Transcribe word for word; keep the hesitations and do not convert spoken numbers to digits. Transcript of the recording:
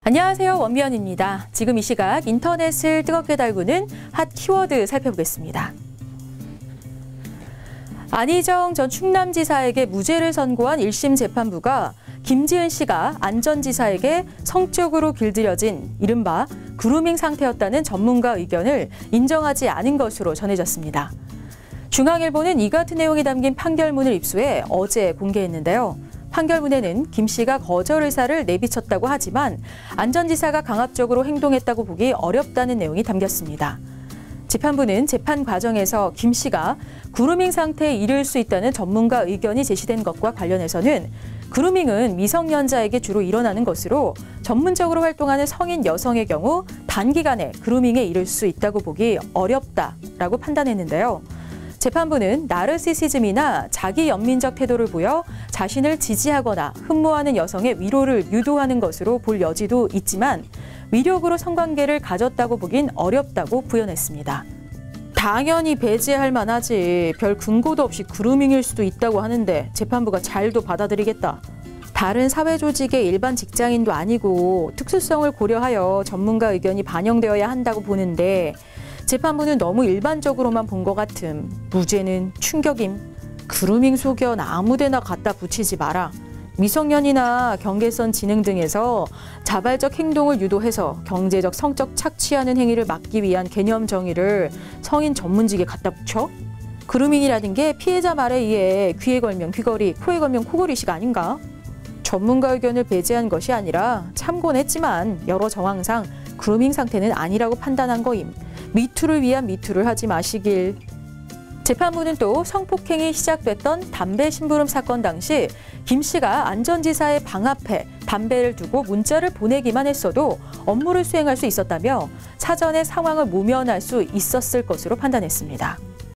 안녕하세요, 원미연입니다. 지금 이 시각 인터넷을 뜨겁게 달구는 핫 키워드 살펴보겠습니다. 안희정 전 충남지사에게 무죄를 선고한 일 심 재판부가 김지은 씨가 안 전 지사에게 성적으로 길들여진 이른바 그루밍 상태였다는 전문가 의견을 인정하지 않은 것으로 전해졌습니다. 중앙일보는 이 같은 내용이 담긴 판결문을 입수해 어제 공개했는데요. 판결문에는 김 씨가 거절 의사를 내비쳤다고 하지만 안 전 지사가 강압적으로 행동했다고 보기 어렵다는 내용이 담겼습니다. 재판부는 재판 과정에서 김 씨가 그루밍 상태에 이를 수 있다는 전문가 의견이 제시된 것과 관련해서는 그루밍은 미성년자에게 주로 일어나는 것으로 전문적으로 활동하는 성인 여성의 경우 단기간에 그루밍에 이를 수 있다고 보기 어렵다라고 판단했는데요. 재판부는 나르시시즘이나 자기 연민적 태도를 보여 자신을 지지하거나 흠모하는 여성의 위로를 유도하는 것으로 볼 여지도 있지만 위력으로 성관계를 가졌다고 보긴 어렵다고 부연했습니다. 당연히 배제할 만하지. 별 근거도 없이 그루밍일 수도 있다고 하는데 재판부가 잘도 받아들이겠다. 다른 사회조직의 일반 직장인도 아니고 특수성을 고려하여 전문가 의견이 반영되어야 한다고 보는데 재판부는 너무 일반적으로만 본 것 같음. 무죄는 충격임. 그루밍 소견 아무데나 갖다 붙이지 마라. 미성년이나 경계선 지능 등에서 자발적 행동을 유도해서 경제적, 성적 착취하는 행위를 막기 위한 개념 정의를 성인 전문직에 갖다 붙여? 그루밍이라는 게 피해자 말에 의해 귀에 걸면 귀걸이, 코에 걸면 코걸이식 아닌가? 전문가 의견을 배제한 것이 아니라 참고는 했지만 여러 정황상 그루밍 상태는 아니라고 판단한 거임. 미투를 위한 미투를 하지 마시길. 재판부는 또 성폭행이 시작됐던 담배 심부름 사건 당시 김 씨가 안 전 지사의 방 앞에 담배를 두고 문자를 보내기만 했어도 업무를 수행할 수 있었다며 사전에 상황을 모면할 수 있었을 것으로 판단했습니다.